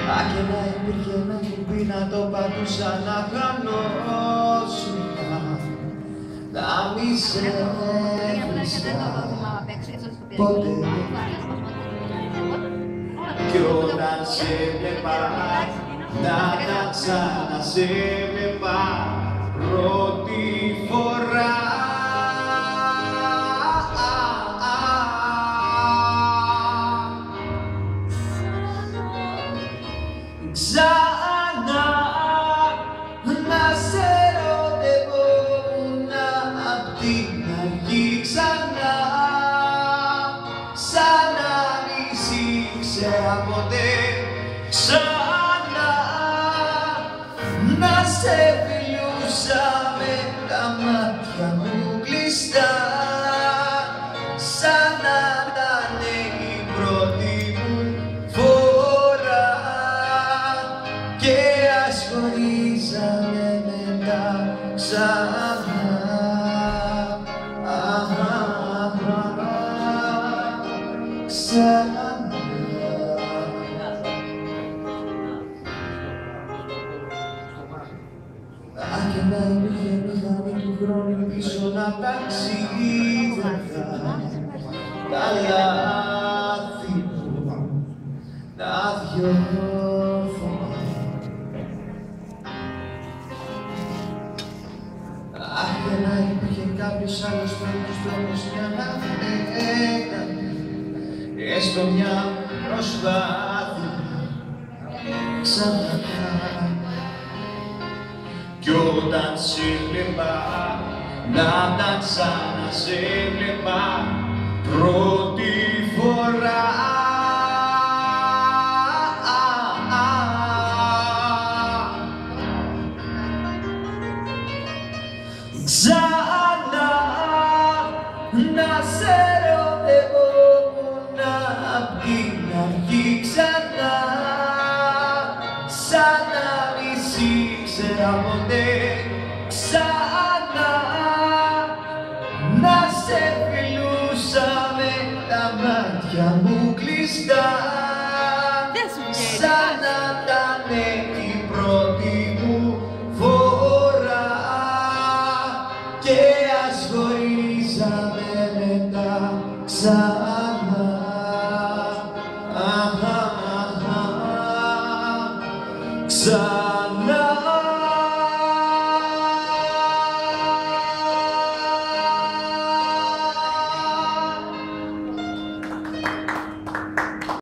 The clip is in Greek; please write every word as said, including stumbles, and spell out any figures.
Α, και να υπήρχε ένα κουμπί να το πατούσα να χάνω σιγά, να μη σε βρίσκα ποτέ. Κι όταν σε βλέπα, να τα ξανά σε βλέπα πρώτη φορά. Ξανά να σε ερωτευόμουν απ' την αρχή, ξανά σαν να μη σ' ήξερα ποτέ, ξανά να σε φιλούσα με τα μάτια μου κλειστά, σαν να ήταν η πρώτη μου φορά. Και ας χωρίζαμε μετά ξανά, ξανά. Α, και να υπήρχε μηχανή του χρόνου πίσω να ταξίδευα τα λάθη μου να διορθώ. Αχ, και να υπήρχε κάποιος άλλος πρώτος τρόπος για να έκανε έστω μια προσπάθεια ξανά. Κι όταν σε βλέπα, να τα ξανά σε βλέπα πρώτη φορά. Ξανά να σε ερωτευόμουν απ' την αρχή, ξανά σαν να μη σ' ήξερα ποτέ, ξανά να σε φιλούσα με τα μάτια μου κλειστά, σαν να ήταν η πρώτη μου φορά. Και ας χωρίζαμε μετά ξανά, ξανά.